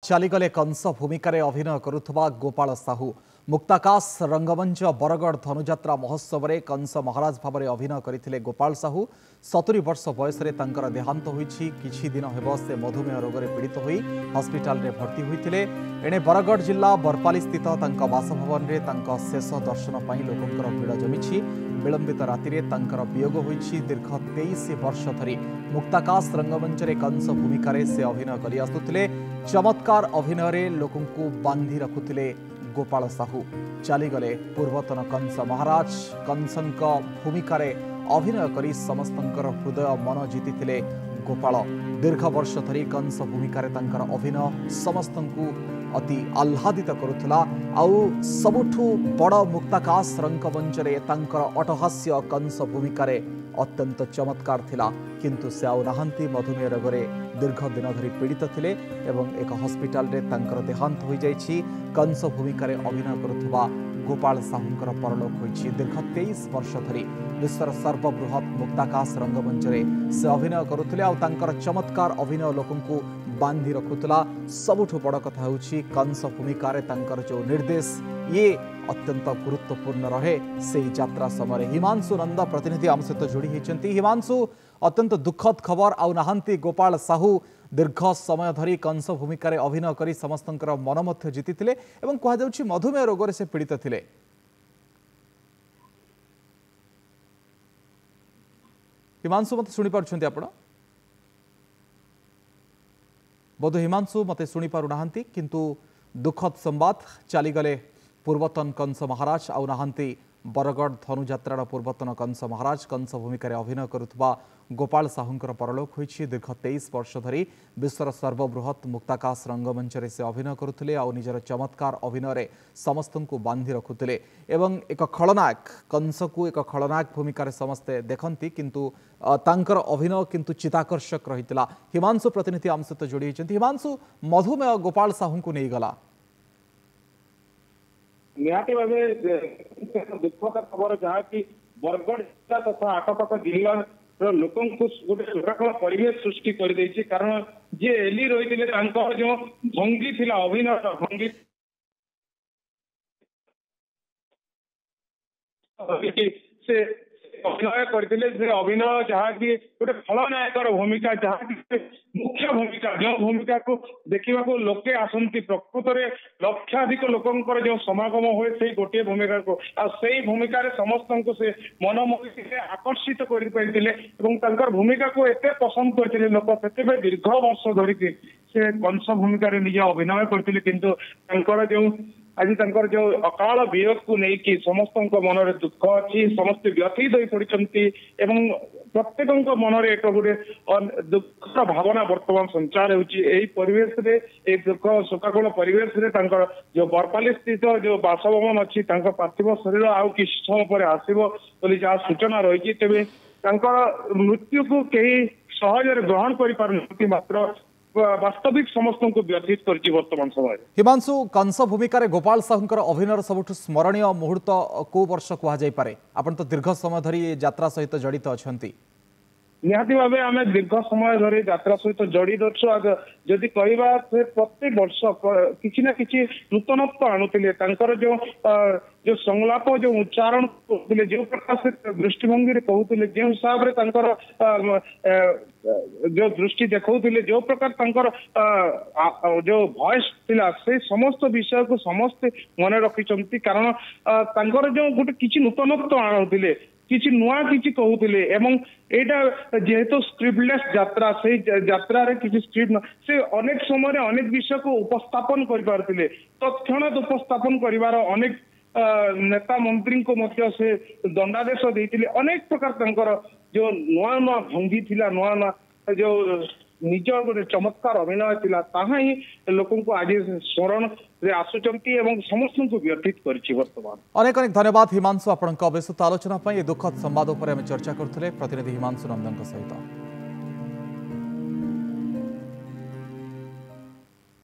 चलीगले कंस भूमिका अभिनय करुवा गोपाल साहू मुक्ताकाश रंगमंच बरगढ़ धनुजात्रा महोत्सव में कंस महाराज भाव में अभिनय करते गोपाल साहू 70 वर्ष बयस देहांत होइछि। किछि दिन हेब से मधुमेह रोग में पीड़ित होई हॉस्पिटल रे भर्ती होइतिले। एणे बरगढ़ जिला बरपाली स्थित बासभवन में शेष दर्शन पर लोकंकर भीड़ जमिछि। विलंबित राति में वियोग होइछि। दीर्घ 23 वर्ष धरी मुक्ताकाश रंगमंच रे कंस भूमिका से अभिनय करि आसुथिले। चमत्कार अभिनय लोकंकु बांधी रखुथिले गोपाल साहू। चलीगले पूर्वतन कंस महाराज। कंसंक भूमिका अभिनय करी समस्तंकर हृदय मन जीतिथिले गोपाल। दीर्घ वर्ष धरी कंस भूमिका अभिनय समस्तंकु अति आह्लादित करुथला। आउ सबुठु बड़ मुक्ताकाश रंगमंच रे तांकर अटहास्य कंस भूमिका अत्यंत चमत्कार थिला। किंतु से आउ नाहंती मधुमेह रोग में दीर्घ दिन धरी पीड़ित थिले एवं एक हॉस्पिटल रे तांकर देहांत हो जाइछि। कंस भूमिका अभिनय करुवा गोपाल साहूंकर परलोक होइछि। दीर्घ 23 वर्ष धरी विश्वर सर्वबृहत मुक्ताकाश रंगमंच रे से अभिनय करुथिले। आउ तांकर चमत्कार अभिनय लोकंकु बांधी रखुतला। सबुठु बड़ कथा होछि कंस भूमिका तांकर जो निर्देश ये अत्यंत गुरुत्वपूर्ण रहे से यात्रा समय। हिमांशु नंद प्रतिनिधि आम सहित जोड़ी होती। हिमांशु, अत्यंत दुखद खबर आउ नाहंती गोपाल साहू दीर्घ समय धरी कंस भूमिका अभिनय करी समस्तंकर मन मध्य जीतिथिले एवं कहा जाउछि मधुमेह रोग से पीड़ित थिले। हिमांशु मते सुनि पारुछन्ति आपण? बोध हिमांशु मते सुनि पारु नाहंती। किंतु दुखद संवाद चलीगले पूर्वतन कंस महाराज आउ नाहंती बरगढ़ धनुजात्रार पूर्वतन कंस महाराज। कंस भूमिका अभिनय करुवा गोपाल साहूंकर परलोक होइछि। दीर्घ 23 वर्ष धरी विश्वर सर्वबृहत मुक्ताकाश रंगमंच रे से अभिनय करुथिले। आउ निजर चमत्कार अभिनय समस्तंकु बांधी रखुथिले एवं एक खलनायक कंस को एक खलनायक भूमिका समस्ते देखंती। किंतु तांकर अभिनय किंतु चिताकर्षक रहितला। हिमांशु प्रतिनिधि आम सहित जोड़ी होइछन्ति। हिमांशु, मधुमेह गोपाल साहूंकु नहीं गला निहाती भावे दुखद खबर जहाँ की बरगढ़ जिला तथा आखपाख जिला लोक गोटे सुरक्षित परिवेश सृष्टि कर देछि। कारण जे एली रही जो भंगी थिला अभिनय भंगी से अभिनय करते अभिनय जहाँ की गोटे खलनायकर भूमिका जहाँ की मुख्य भूमिका जो भूमिका को देखा लोके आसती प्रकृत में लक्षाधिक लोकंर जो समागम हुए से गोटे भूमिका को आई भूमिका समस्त को से मनमोही आकर्षित कर भूमिका को एत पसंद करते लोक से दीर्घ वर्ष धरिकी से कंस भूमिका निज अभिनय करते। किंतु जो आज जो अकाल वियोग को लेकिन समस्त मन में दुख अच्छी समस्त व्यथित हो पड़ती एवं प्रत्येक मन में एक गोटे दुख भावना वर्तमान संचार होश दुख शोकाकुल परिवेश जो बरपाली स्थित जो बासभवन अच्छी पार्थिव शरीर आउ कि समय पर आसो जहाँ सूचना रही तेज मृत्यु को कहीं सहज ग्रहण कर मात्र वास्तविक समस्त को व्यथित करछि वर्तमान समय। हिमांशु, कंस भूमिका गोपाल साहूंकर अभिनय सबुठ स्मरणीय मुहूर्त को वर्ष कह जाई पारे? आपण तो दीर्घ समय धरी यात्रा सहित जड़ित अछंती। निहाती भावे आम दीर्घ समय धरी यात्रा सहित जड़ित अच्छु। जदि कहवा से प्रति वर्ष किसी ना किसी नूतनत्व आणुले जो जो संलाप जो उच्चारण करते जो प्रकार से दृष्टिभंगी कहते जो हिसाब से जो दृष्टि देखते जो प्रकार जो वॉइस थिला से समस्त विषय को समस्ते मन रखिंट। कारण जो गोटे किसी नूतनत्व आणुले किसी नुआ किसी कहते एवं यहाँ जेहेतु स्क्रिप्टलेस यात्रा से यात्रा किसी स्क्रिप्ट से अनेक समय अनेक विषय को उपस्थापन कर तत्क्षणात उपस्थापन कर अनेक नेता मंत्री को मध्य से दंडादेश देते अनेक प्रकार जो नुआ नुआ भंगी थिला नुआ नुआ जो निज गोटे चमत्कार अभिनय थिला ताहा ही लोक आज स्मरण रे आसुचंती एवं समस्त को व्यथित करछि वर्तमान। अनेक अनेक धन्यवाद हिमांशु, आपनका विस्तृत आलोचना दुखद संवाद पर चर्चा करथिले प्रतिनिधि हिमांशु नंदन सहित।